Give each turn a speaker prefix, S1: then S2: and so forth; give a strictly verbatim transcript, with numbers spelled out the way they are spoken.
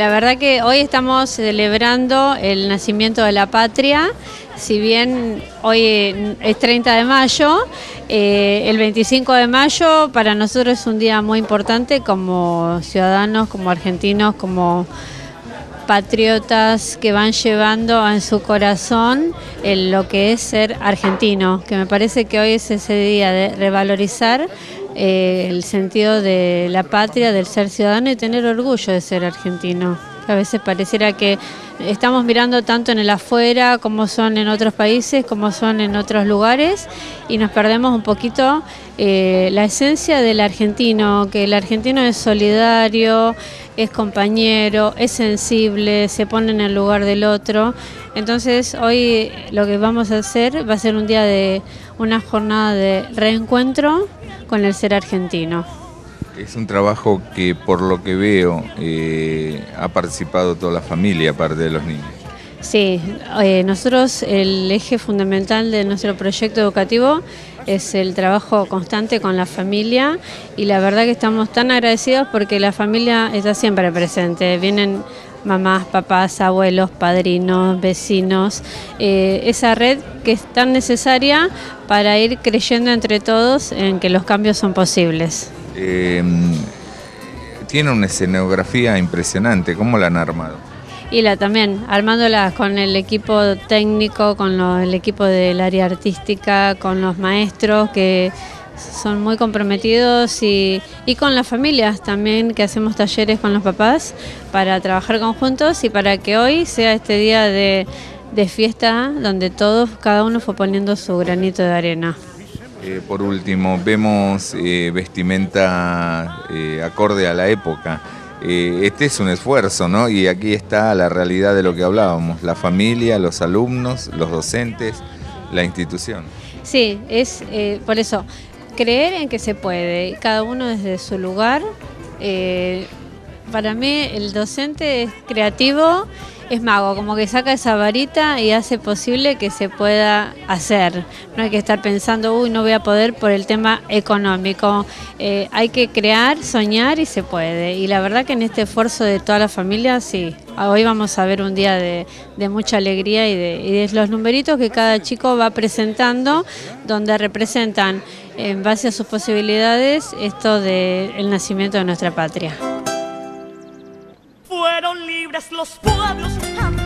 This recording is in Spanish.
S1: La verdad que hoy estamos celebrando el nacimiento de la patria. Si bien hoy es treinta de mayo, eh, el veinticinco de mayo para nosotros es un día muy importante como ciudadanos, como argentinos, como patriotas que van llevando en su corazón el, lo que es ser argentino, que me parece que hoy es ese día de revalorizar eh, el sentido de la patria, del ser ciudadano y tener orgullo de ser argentino. A veces pareciera que estamos mirando tanto en el afuera como son en otros países, como son en otros lugares y nos perdemos un poquito eh, la esencia del argentino, que el argentino es solidario, es compañero, es sensible, se pone en el lugar del otro. Entonces hoy lo que vamos a hacer va a ser un día de una jornada de reencuentro con el ser argentino.
S2: Es un trabajo que, por lo que veo, eh, ha participado toda la familia, aparte de los niños.
S1: Sí, eh, nosotros el eje fundamental de nuestro proyecto educativo es el trabajo constante con la familia y la verdad que estamos tan agradecidos porque la familia está siempre presente. Vienen mamás, papás, abuelos, padrinos, vecinos, eh, esa red que es tan necesaria para ir creyendo entre todos en que los cambios son posibles.
S2: Eh, tiene una escenografía impresionante, ¿cómo la han armado?
S1: Y la también, armándola con el equipo técnico, con lo, el equipo del área artística, con los maestros que son muy comprometidos y, y con las familias también, que hacemos talleres con los papás para trabajar conjuntos y para que hoy sea este día de, de fiesta donde todos, cada uno fue poniendo su granito de arena.
S2: Eh, por último, vemos eh, vestimenta eh, acorde a la época. Eh, este es un esfuerzo, ¿no? Y aquí está la realidad de lo que hablábamos, la familia, los alumnos, los docentes, la institución.
S1: Sí, es eh, por eso, creer en que se puede, cada uno desde su lugar. Eh, para mí el docente es creativo, es mago, como que saca esa varita y hace posible que se pueda hacer. No hay que estar pensando, uy, no voy a poder por el tema económico. Eh, hay que crear, soñar y se puede. Y la verdad que en este esfuerzo de toda la familia, sí, hoy vamos a ver un día de, de mucha alegría y de, y de los numeritos que cada chico va presentando, donde representan, en base a sus posibilidades, esto del nacimiento de nuestra patria.
S3: Fueron libres los pueblos.